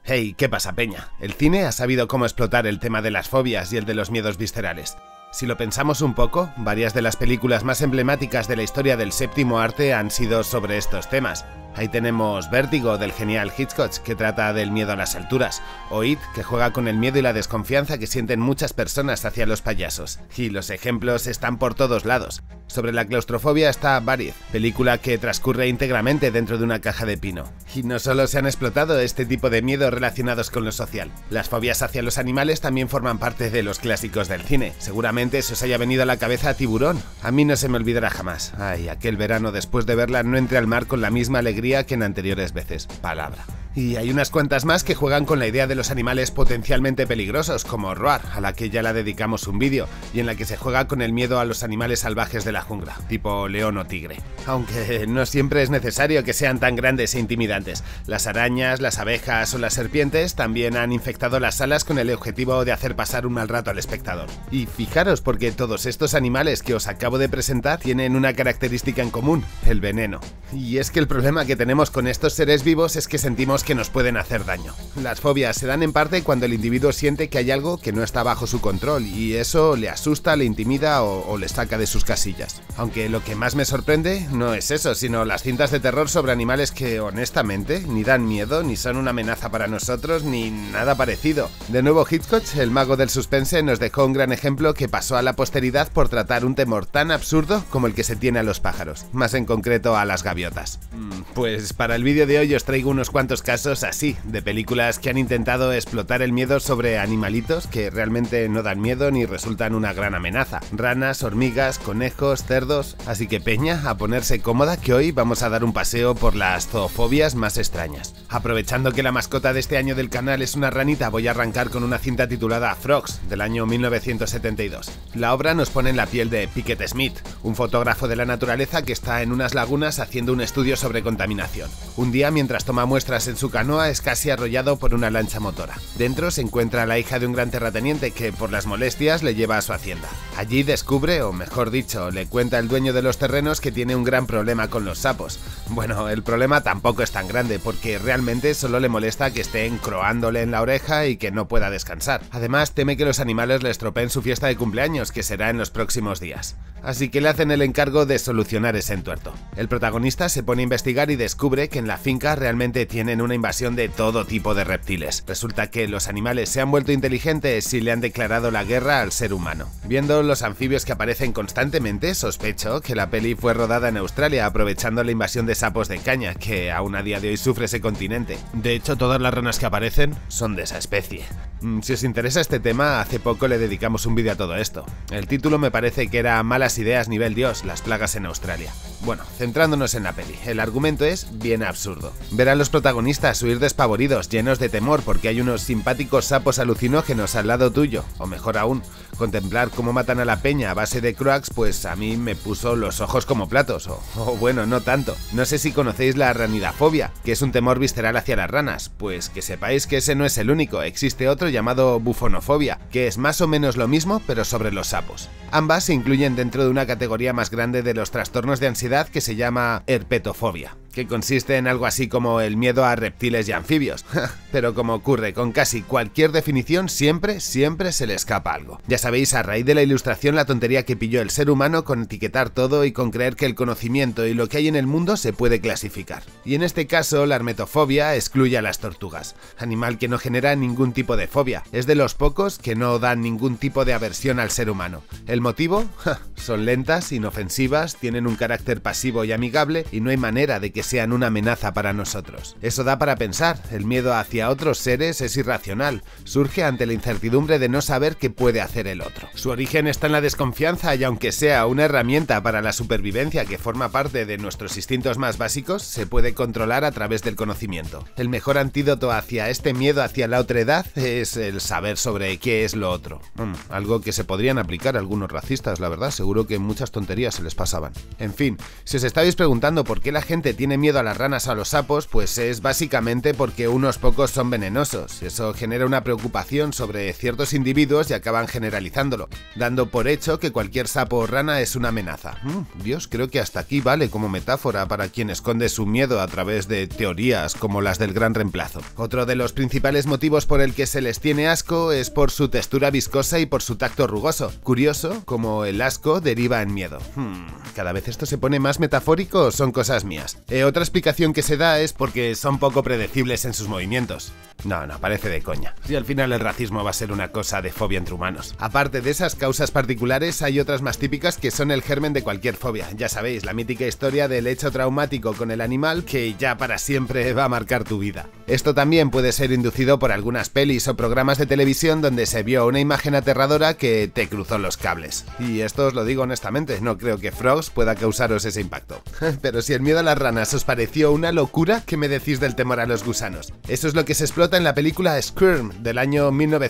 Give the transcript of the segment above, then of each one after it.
Hey, ¿qué pasa, peña? El cine ha sabido cómo explotar el tema de las fobias y el de los miedos viscerales. Si lo pensamos un poco, varias de las películas más emblemáticas de la historia del séptimo arte han sido sobre estos temas. Ahí tenemos Vértigo, del genial Hitchcock, que trata del miedo a las alturas, o It, que juega con el miedo y la desconfianza que sienten muchas personas hacia los payasos. Y los ejemplos están por todos lados. Sobre la claustrofobia está Buried, película que transcurre íntegramente dentro de una caja de pino. Y no solo se han explotado este tipo de miedos relacionados con lo social. Las fobias hacia los animales también forman parte de los clásicos del cine. Seguramente se os haya venido a la cabeza Tiburón. A mí no se me olvidará jamás. Ay, aquel verano después de verla no entré al mar con la misma alegría que en anteriores veces. Palabra. Y hay unas cuantas más que juegan con la idea de los animales potencialmente peligrosos, como Roar, a la que ya la dedicamos un vídeo, y en la que se juega con el miedo a los animales salvajes de la jungla, tipo león o tigre. Aunque no siempre es necesario que sean tan grandes e intimidantes. Las arañas, las abejas o las serpientes también han infectado las salas con el objetivo de hacer pasar un mal rato al espectador. Y fijaros, porque todos estos animales que os acabo de presentar tienen una característica en común: el veneno. Y es que el problema que tenemos con estos seres vivos es que sentimos que nos pueden hacer daño. Las fobias se dan en parte cuando el individuo siente que hay algo que no está bajo su control y eso le asusta, le intimida o le saca de sus casillas. Aunque lo que más me sorprende no es eso, sino las cintas de terror sobre animales que honestamente ni dan miedo, ni son una amenaza para nosotros, ni nada parecido. De nuevo Hitchcock, el mago del suspense, nos dejó un gran ejemplo que pasó a la posteridad por tratar un temor tan absurdo como el que se tiene a los pájaros, más en concreto a las gaviotas. Pues para el vídeo de hoy os traigo unos cuantos casos así, de películas que han intentado explotar el miedo sobre animalitos que realmente no dan miedo ni resultan una gran amenaza. Ranas, hormigas, conejos, cerdos... Así que peña, a ponerse cómoda que hoy vamos a dar un paseo por las zoofobias más extrañas. Aprovechando que la mascota de este año del canal es una ranita, voy a arrancar con una cinta titulada Frogs, del año 1972. La obra nos pone en la piel de Pickett Smith, un fotógrafo de la naturaleza que está en unas lagunas haciendo un estudio sobre contaminación. Un día, mientras toma muestras en su canoa, es casi arrollado por una lancha motora. Dentro se encuentra la hija de un gran terrateniente que, por las molestias, le lleva a su hacienda. Allí descubre, o mejor dicho, le cuenta el dueño de los terrenos que tiene un gran problema con los sapos. Bueno, el problema tampoco es tan grande, porque realmente solo le molesta que estén croándole en la oreja y que no pueda descansar. Además, teme que los animales le estropeen su fiesta de cumpleaños, que será en los próximos días. Así que le hacen el encargo de solucionar ese entuerto. El protagonista se pone a investigar y descubre que en la finca realmente tienen una invasión de todo tipo de reptiles. Resulta que los animales se han vuelto inteligentes y le han declarado la guerra al ser humano. Viendo los anfibios que aparecen constantemente, sospecho que la peli fue rodada en Australia, aprovechando la invasión de sapos de caña, que aún a día de hoy sufre ese continente. De hecho, todas las ranas que aparecen son de esa especie. Si os interesa este tema, hace poco le dedicamos un vídeo a todo esto. El título me parece que era Malas ideas nivel Dios, las plagas en Australia. Bueno, centrándonos en la peli, el argumento es bien absurdo. Ver a los protagonistas huir despavoridos, llenos de temor porque hay unos simpáticos sapos alucinógenos al lado tuyo, o mejor aún, contemplar cómo matan a la peña a base de Croax, pues a mí me puso los ojos como platos, o bueno, no tanto. No sé si conocéis la ranidafobia, que es un temor visceral hacia las ranas, pues que sepáis que ese no es el único, existe otro llamado bufonofobia, que es más o menos lo mismo pero sobre los sapos. Ambas se incluyen dentro de una categoría más grande de los trastornos de ansiedad que se llama herpetofobia, que consiste en algo así como el miedo a reptiles y anfibios. Pero como ocurre con casi cualquier definición, siempre se le escapa algo. Ya sabéis, a raíz de la Ilustración, la tontería que pilló el ser humano con etiquetar todo y con creer que el conocimiento y lo que hay en el mundo se puede clasificar. Y en este caso, la hermetofobia excluye a las tortugas, animal que no genera ningún tipo de fobia. Es de los pocos que no dan ningún tipo de aversión al ser humano. ¿El motivo? Son lentas, inofensivas, tienen un carácter pasivo y amigable y no hay manera de que sean una amenaza para nosotros. Eso da para pensar, el miedo hacia otros seres es irracional, surge ante la incertidumbre de no saber qué puede hacer el otro. Su origen está en la desconfianza y aunque sea una herramienta para la supervivencia que forma parte de nuestros instintos más básicos, se puede controlar a través del conocimiento. El mejor antídoto hacia este miedo hacia la otredad es el saber sobre qué es lo otro. Algo que se podrían aplicar a algunos racistas, la verdad, seguro que muchas tonterías se les pasaban. En fin, si os estáis preguntando por qué la gente tiene tiene miedo a las ranas o a los sapos, pues es básicamente porque unos pocos son venenosos. Eso genera una preocupación sobre ciertos individuos y acaban generalizándolo, dando por hecho que cualquier sapo o rana es una amenaza. Dios, creo que hasta aquí vale como metáfora para quien esconde su miedo a través de teorías como las del gran reemplazo. Otro de los principales motivos por el que se les tiene asco es por su textura viscosa y por su tacto rugoso. Curioso como el asco deriva en miedo. ¿Cada vez esto se pone más metafórico o son cosas mías? Otra explicación que se da es porque son poco predecibles en sus movimientos. No, parece de coña. Y al final el racismo va a ser una cosa de fobia entre humanos. Aparte de esas causas particulares, hay otras más típicas que son el germen de cualquier fobia. Ya sabéis, la mítica historia del hecho traumático con el animal que ya para siempre va a marcar tu vida. Esto también puede ser inducido por algunas pelis o programas de televisión donde se vio una imagen aterradora que te cruzó los cables. Y esto os lo digo honestamente, no creo que Frogs pueda causaros ese impacto. Pero si el miedo a las ranas os pareció una locura, ¿qué me decís del temor a los gusanos? Eso es lo que se explota en la película Squirm del año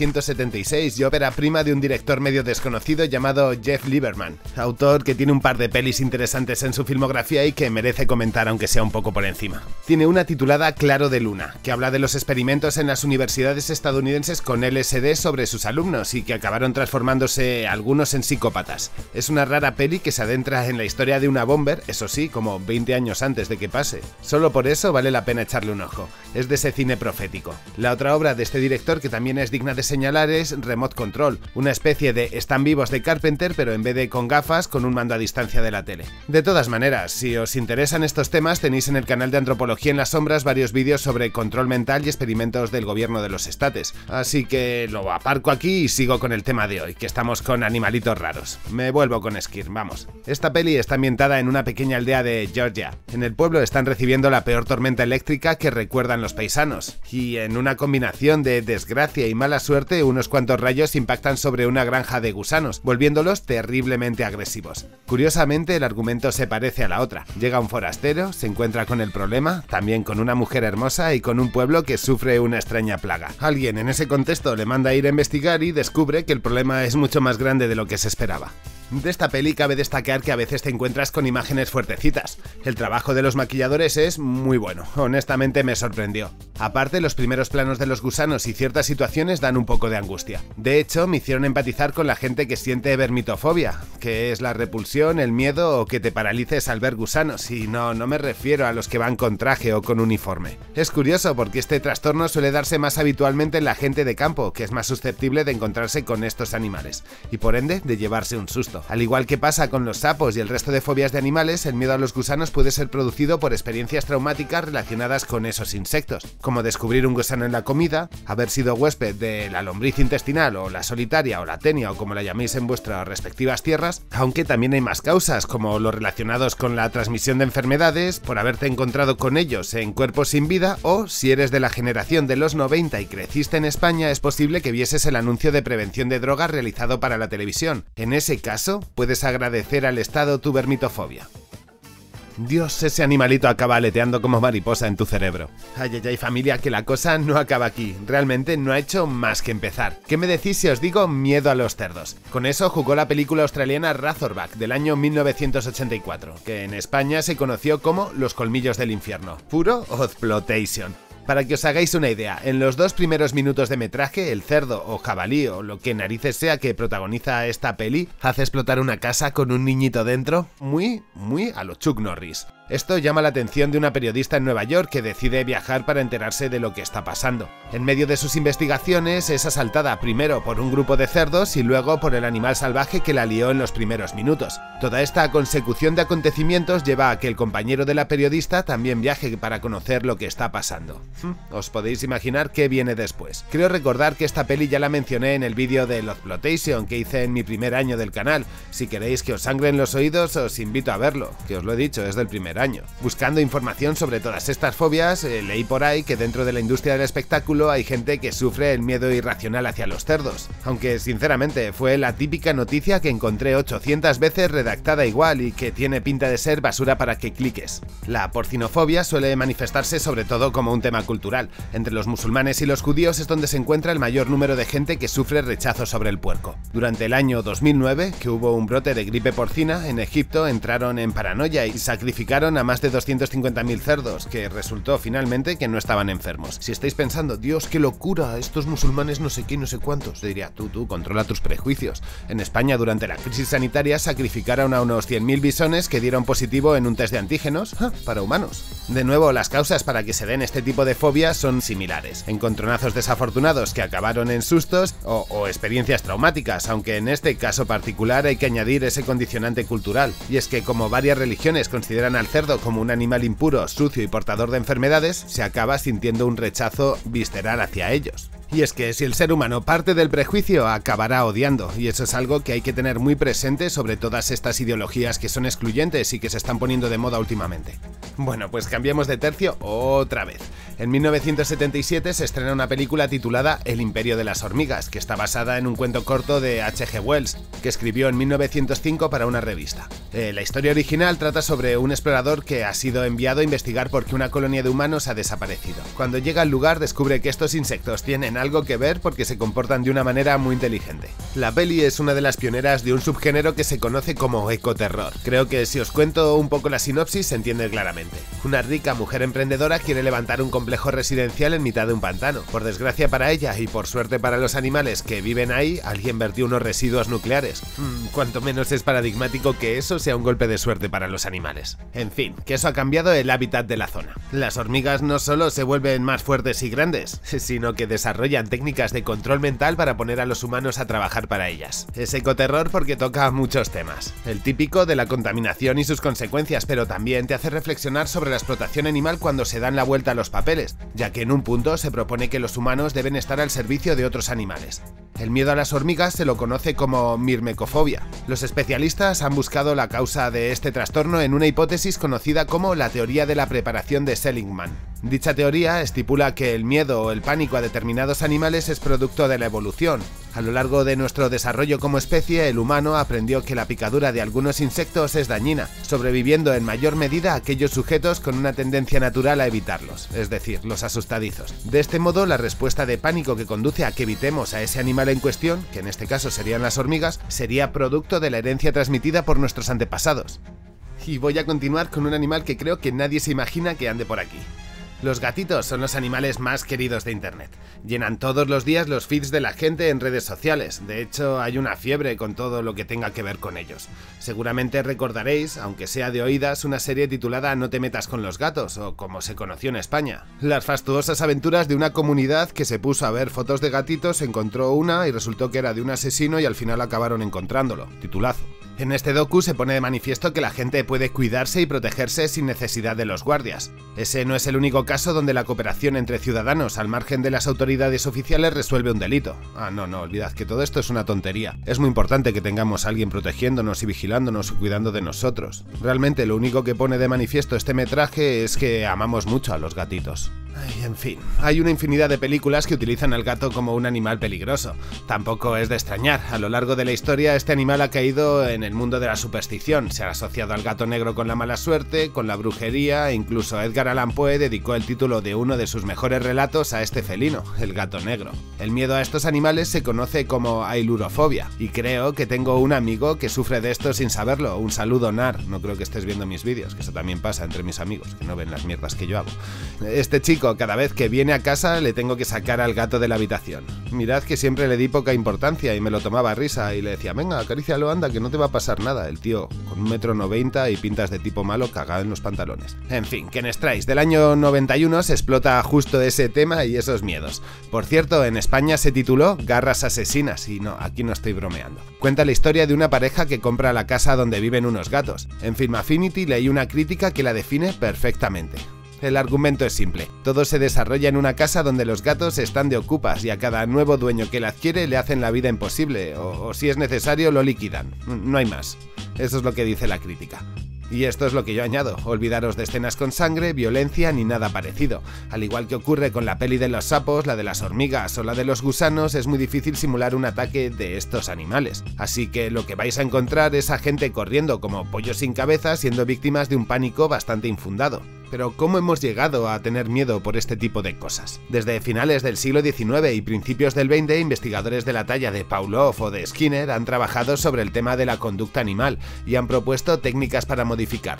1976 y ópera prima de un director medio desconocido llamado Jeff Lieberman, autor que tiene un par de pelis interesantes en su filmografía y que merece comentar aunque sea un poco por encima. Tiene una titulada Claro de Luna, que habla de los experimentos en las universidades estadounidenses con LSD sobre sus alumnos y que acabaron transformándose algunos en psicópatas. Es una rara peli que se adentra en la historia de una bomber, eso sí, como 20 años antes de que pase. Solo por eso vale la pena echarle un ojo. Es de ese cine profético. La otra obra de este director que también es digna de señalar es Remote Control, una especie de Están vivos de Carpenter, pero en vez de con gafas, con un mando a distancia de la tele. De todas maneras, si os interesan estos temas, tenéis en el canal de Antropología en las Sombras varios vídeos sobre control mental y experimentos del gobierno de los estates. Así que lo aparco aquí y sigo con el tema de hoy, que estamos con animalitos raros. Me vuelvo con Squirm, vamos. Esta peli está ambientada en una pequeña aldea de Georgia. En el pueblo están recibiendo la peor tormenta eléctrica que recuerdan los paisanos, y en una combinación de desgracia y mala suerte, unos cuantos rayos impactan sobre una granja de gusanos, volviéndolos terriblemente agresivos. Curiosamente, el argumento se parece a la otra. Llega un forastero, se encuentra con el problema, también con una mujer hermosa y con un pueblo que sufre una extraña plaga. Alguien en ese contexto le manda a ir a investigar y descubre que el problema es mucho más grande de lo que se esperaba. De esta peli cabe destacar que a veces te encuentras con imágenes fuertecitas. El trabajo de los maquilladores es muy bueno, honestamente me sorprendió. Aparte, los primeros planos de los gusanos y ciertas situaciones dan un poco de angustia. De hecho, me hicieron empatizar con la gente que siente vermitofobia, que es la repulsión, el miedo o que te paralices al ver gusanos, y no me refiero a los que van con traje o con uniforme. Es curioso porque este trastorno suele darse más habitualmente en la gente de campo, que es más susceptible de encontrarse con estos animales, y por ende de llevarse un susto. Al igual que pasa con los sapos y el resto de fobias de animales, el miedo a los gusanos puede ser producido por experiencias traumáticas relacionadas con esos insectos, como descubrir un gusano en la comida, haber sido huésped de la lombriz intestinal o la solitaria o la tenia o como la llaméis en vuestras respectivas tierras, aunque también hay más causas, como los relacionados con la transmisión de enfermedades, por haberte encontrado con ellos en cuerpos sin vida, o si eres de la generación de los 90 y creciste en España, es posible que vieses el anuncio de prevención de drogas realizado para la televisión. En ese caso, puedes agradecer al Estado tu vermitofobia. Dios, ese animalito acaba aleteando como mariposa en tu cerebro. Ay, familia, que la cosa no acaba aquí. Realmente no ha hecho más que empezar. ¿Qué me decís si os digo miedo a los cerdos? Con eso jugó la película australiana Razorback del año 1984, que en España se conoció como Los colmillos del infierno. Puro Ozploitation. Para que os hagáis una idea, en los 2 primeros minutos de metraje, el cerdo o jabalí o lo que narices sea que protagoniza esta peli hace explotar una casa con un niñito dentro, muy a lo Chuck Norris. Esto llama la atención de una periodista en Nueva York que decide viajar para enterarse de lo que está pasando. En medio de sus investigaciones es asaltada primero por un grupo de cerdos y luego por el animal salvaje que la lió en los primeros minutos. Toda esta consecución de acontecimientos lleva a que el compañero de la periodista también viaje para conocer lo que está pasando. Os podéis imaginar qué viene después. Creo recordar que esta peli ya la mencioné en el vídeo de Ozploitation que hice en mi primer año del canal. Si queréis que os sangren los oídos, os invito a verlo, que os lo he dicho, es del primer año. Buscando información sobre todas estas fobias, leí por ahí que dentro de la industria del espectáculo hay gente que sufre el miedo irracional hacia los cerdos, aunque sinceramente fue la típica noticia que encontré 800 veces redactada igual y que tiene pinta de ser basura para que cliques. La porcinofobia suele manifestarse sobre todo como un tema cultural. Entre los musulmanes y los judíos es donde se encuentra el mayor número de gente que sufre rechazo sobre el puerco. Durante el año 2009, que hubo un brote de gripe porcina, en Egipto entraron en paranoia y sacrificaron estudiaron a más de 250.000 cerdos, que resultó finalmente que no estaban enfermos. Si estáis pensando, Dios, qué locura, estos musulmanes no sé qué, no sé cuántos, te diría, tú, controla tus prejuicios. En España, durante la crisis sanitaria, sacrificaron a unos 100.000 bisones que dieron positivo en un test de antígenos para humanos. De nuevo, las causas para que se den este tipo de fobias son similares: encontronazos desafortunados que acabaron en sustos o experiencias traumáticas, aunque en este caso particular hay que añadir ese condicionante cultural, y es que como varias religiones consideran al cerdo como un animal impuro, sucio y portador de enfermedades, se acaba sintiendo un rechazo visceral hacia ellos. Y es que si el ser humano parte del prejuicio, acabará odiando, y eso es algo que hay que tener muy presente sobre todas estas ideologías que son excluyentes y que se están poniendo de moda últimamente. Bueno, pues cambiemos de tercio otra vez. En 1977 se estrena una película titulada El Imperio de las Hormigas, que está basada en un cuento corto de H.G. Wells, que escribió en 1905 para una revista. La historia original trata sobre un explorador que ha sido enviado a investigar por qué una colonia de humanos ha desaparecido. Cuando llega al lugar descubre que estos insectos tienen algo que ver porque se comportan de una manera muy inteligente. La peli es una de las pioneras de un subgénero que se conoce como ecoterror. Creo que si os cuento un poco la sinopsis se entiende claramente. Una rica mujer emprendedora quiere levantar un complejo residencial en mitad de un pantano. Por desgracia para ella y por suerte para los animales que viven ahí, alguien vertió unos residuos nucleares. Cuanto menos es paradigmático que eso sea un golpe de suerte para los animales. En fin, que eso ha cambiado el hábitat de la zona. Las hormigas no solo se vuelven más fuertes y grandes, sino que desarrollan técnicas de control mental para poner a los humanos a trabajar para ellas. Es ecoterror porque toca muchos temas. El típico de la contaminación y sus consecuencias, pero también te hace reflexionar sobre la explotación animal cuando se dan la vuelta a los papeles, ya que en un punto se propone que los humanos deben estar al servicio de otros animales. El miedo a las hormigas se lo conoce como mirmecofobia. Los especialistas han buscado la causa de este trastorno en una hipótesis conocida como la teoría de la preparación de Seligman. Dicha teoría estipula que el miedo o el pánico a determinados animales es producto de la evolución. A lo largo de nuestro desarrollo como especie, el humano aprendió que la picadura de algunos insectos es dañina, sobreviviendo en mayor medida a aquellos sujetos con una tendencia natural a evitarlos, es decir, los asustadizos. De este modo, la respuesta de pánico que conduce a que evitemos a ese animal en cuestión, que en este caso serían las hormigas, sería producto de la herencia transmitida por nuestros antepasados. Y voy a continuar con un animal que creo que nadie se imagina que ande por aquí. Los gatitos son los animales más queridos de internet. Llenan todos los días los feeds de la gente en redes sociales. De hecho, hay una fiebre con todo lo que tenga que ver con ellos. Seguramente recordaréis, aunque sea de oídas, una serie titulada No te metas con los gatos, o como se conoció en España. Las fastuosas aventuras de una comunidad que se puso a ver fotos de gatitos, encontró una y resultó que era de un asesino y al final acabaron encontrándolo. Titulazo. En este docu se pone de manifiesto que la gente puede cuidarse y protegerse sin necesidad de los guardias. Ese no es el único caso donde la cooperación entre ciudadanos al margen de las autoridades oficiales resuelve un delito. No, olvidad que todo esto es una tontería. Es muy importante que tengamos a alguien protegiéndonos y vigilándonos y cuidando de nosotros. Realmente lo único que pone de manifiesto este metraje es que amamos mucho a los gatitos. En fin, hay una infinidad de películas que utilizan al gato como un animal peligroso. Tampoco es de extrañar, a lo largo de la historia este animal ha caído en el mundo de la superstición. Se ha asociado al gato negro con la mala suerte, con la brujería, e incluso Edgar Allan Poe dedicó el título de uno de sus mejores relatos a este felino, el gato negro. El miedo a estos animales se conoce como ailurofobia, y creo que tengo un amigo que sufre de esto sin saberlo. Un saludo, Nar, no creo que estés viendo mis vídeos, que eso también pasa entre mis amigos, que no ven las mierdas que yo hago. Este chico, cada vez que viene a casa le tengo que sacar al gato de la habitación. Mirad que siempre le di poca importancia y me lo tomaba a risa y le decía, venga, acarícialo, anda, que no te va a pasar nada. El tío con 1,90 m y pintas de tipo malo cagado en los pantalones. En fin, que en Strays del año 91 se explota justo ese tema y esos miedos. Por cierto, en España se tituló Garras asesinas y no, aquí no estoy bromeando. Cuenta la historia de una pareja que compra la casa donde viven unos gatos. En Film Affinity leí una crítica que la define perfectamente. El argumento es simple. Todo se desarrolla en una casa donde los gatos están de ocupas y a cada nuevo dueño que la adquiere le hacen la vida imposible o si es necesario lo liquidan. No hay más. Eso es lo que dice la crítica. Y esto es lo que yo añado, olvidaros de escenas con sangre, violencia ni nada parecido. Al igual que ocurre con la peli de los sapos, la de las hormigas o la de los gusanos, es muy difícil simular un ataque de estos animales. Así que lo que vais a encontrar es a gente corriendo como pollos sin cabeza siendo víctimas de un pánico bastante infundado. Pero ¿cómo hemos llegado a tener miedo por este tipo de cosas? Desde finales del siglo XIX y principios del XX, investigadores de la talla de Pavlov o de Skinner han trabajado sobre el tema de la conducta animal y han propuesto técnicas para modificarla.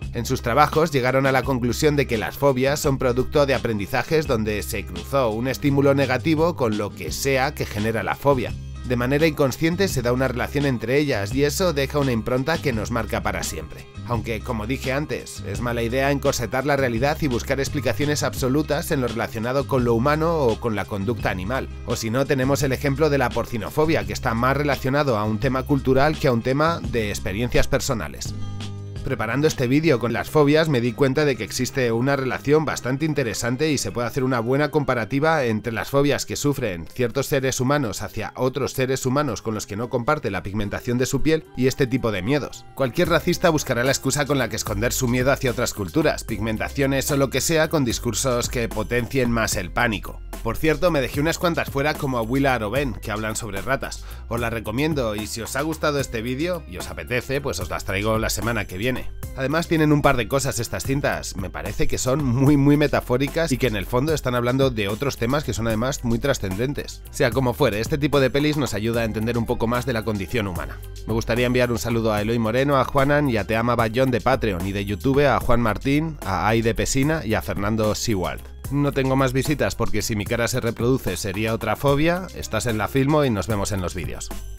En sus trabajos llegaron a la conclusión de que las fobias son producto de aprendizajes donde se cruzó un estímulo negativo con lo que sea que genera la fobia. De manera inconsciente se da una relación entre ellas y eso deja una impronta que nos marca para siempre. Aunque, como dije antes, es mala idea encorsetar la realidad y buscar explicaciones absolutas en lo relacionado con lo humano o con la conducta animal. O si no, tenemos el ejemplo de la porcinofobia, que está más relacionado a un tema cultural que a un tema de experiencias personales. Preparando este vídeo con las fobias me di cuenta de que existe una relación bastante interesante y se puede hacer una buena comparativa entre las fobias que sufren ciertos seres humanos hacia otros seres humanos con los que no comparte la pigmentación de su piel y este tipo de miedos. Cualquier racista buscará la excusa con la que esconder su miedo hacia otras culturas, pigmentaciones o lo que sea, con discursos que potencien más el pánico. Por cierto, me dejé unas cuantas fuera como Willard o Ben, que hablan sobre ratas. Os las recomiendo y si os ha gustado este vídeo y os apetece, pues os las traigo la semana que viene. Además tienen un par de cosas estas cintas, me parece que son muy metafóricas y que en el fondo están hablando de otros temas que son además muy trascendentes. Sea como fuere, este tipo de pelis nos ayuda a entender un poco más de la condición humana. Me gustaría enviar un saludo a Eloy Moreno, a Juanan y a Te Ama Bayón de Patreon, y de YouTube a Juan Martín, a Aide Pesina y a Fernando Sewald. No tengo más visitas porque si mi cara se reproduce sería otra fobia. Estás en La Filmo y nos vemos en los vídeos.